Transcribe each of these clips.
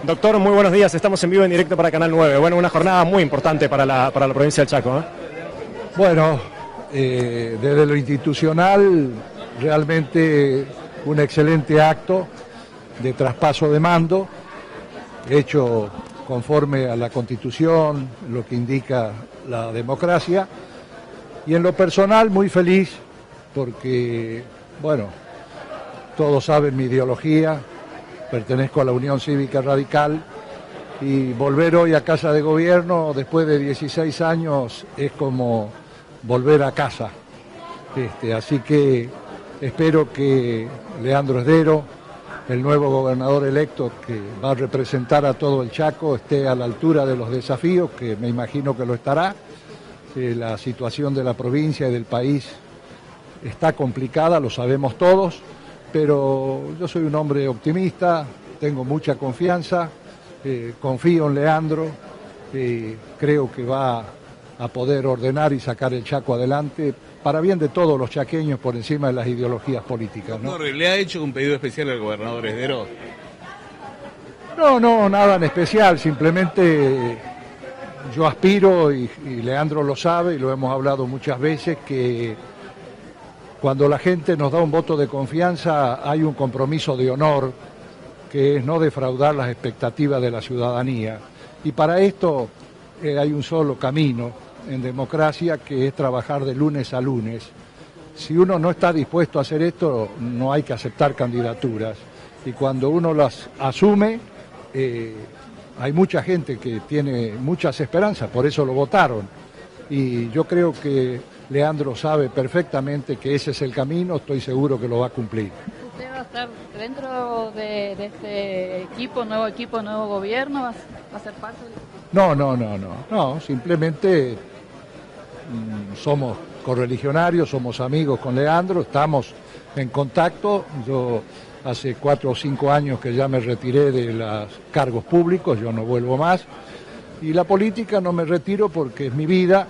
Doctor, muy buenos días. Estamos en vivo en directo para Canal 9. Bueno, una jornada muy importante para la provincia del Chaco, ¿eh? Bueno, desde lo institucional, realmente un excelente acto de traspaso de mando, hecho conforme a la Constitución, lo que indica la democracia. Y en lo personal, muy feliz, porque, bueno, todos saben mi ideología, pertenezco a la Unión Cívica Radical, y volver hoy a Casa de Gobierno después de 16 años es como volver a casa. Así que espero que Leandro Esdero, el nuevo gobernador electo que va a representar a todo el Chaco, esté a la altura de los desafíos, que me imagino que lo estará. La situación de la provincia y del país está complicada, lo sabemos todos, pero yo soy un hombre optimista, tengo mucha confianza, confío en Leandro, creo que va a poder ordenar y sacar el Chaco adelante para bien de todos los chaqueños por encima de las ideologías políticas, ¿no? ¿Le ha hecho un pedido especial al gobernador Esdero? No, nada en especial, simplemente yo aspiro, y Leandro lo sabe y lo hemos hablado muchas veces, que cuando la gente nos da un voto de confianza hay un compromiso de honor, que es no defraudar las expectativas de la ciudadanía. Y para esto hay un solo camino en democracia, que es trabajar de lunes a lunes. Si uno no está dispuesto a hacer esto, no hay que aceptar candidaturas. Y cuando uno las asume, hay mucha gente que tiene muchas esperanzas, por eso lo votaron. Y yo creo que Leandro sabe perfectamente que ese es el camino, estoy seguro que lo va a cumplir. ¿Usted va a estar dentro de este equipo, nuevo gobierno? ¿Va a ser parte del equipo? No, simplemente somos correligionarios, somos amigos con Leandro, estamos en contacto. Yo hace 4 o 5 años que ya me retiré de los cargos públicos, yo no vuelvo más. Y la política no me retiro porque es mi vida,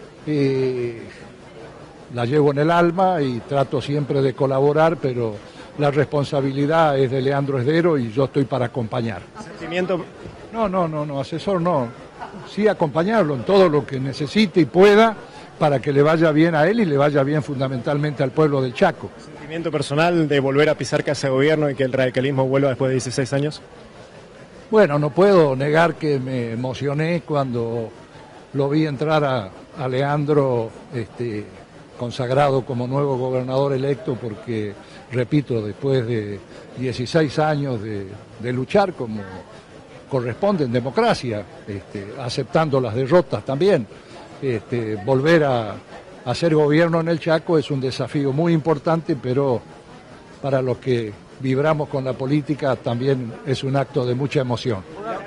la llevo en el alma y trato siempre de colaborar, pero la responsabilidad es de Leandro Esdero y yo estoy para acompañar. ¿Sentimiento? No, asesor no. Sí acompañarlo en todo lo que necesite y pueda para que le vaya bien a él y le vaya bien fundamentalmente al pueblo del Chaco. ¿Sentimiento personal de volver a pisar Casa de Gobierno y que el radicalismo vuelva después de 16 años? Bueno, no puedo negar que me emocioné cuando lo vi entrar a Leandro consagrado como nuevo gobernador electo, porque, repito, después de 16 años de luchar como corresponde en democracia, aceptando las derrotas también, volver a hacer gobierno en el Chaco es un desafío muy importante, pero para los que vibramos con la política también es un acto de mucha emoción.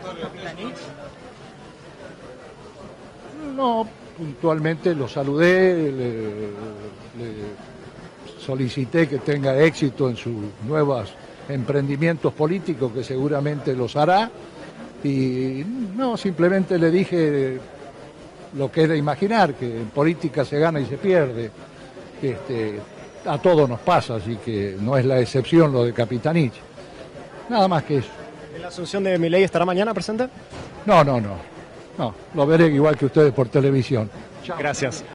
No, puntualmente lo saludé, le solicité que tenga éxito en sus nuevos emprendimientos políticos, que seguramente los hará, y no, simplemente le dije lo que es de imaginar, que en política se gana y se pierde. A todos nos pasa, así que no es la excepción lo de Capitanich. Nada más que eso. ¿En la asunción de Milei estará mañana presente? No, lo veré igual que ustedes por televisión. Gracias.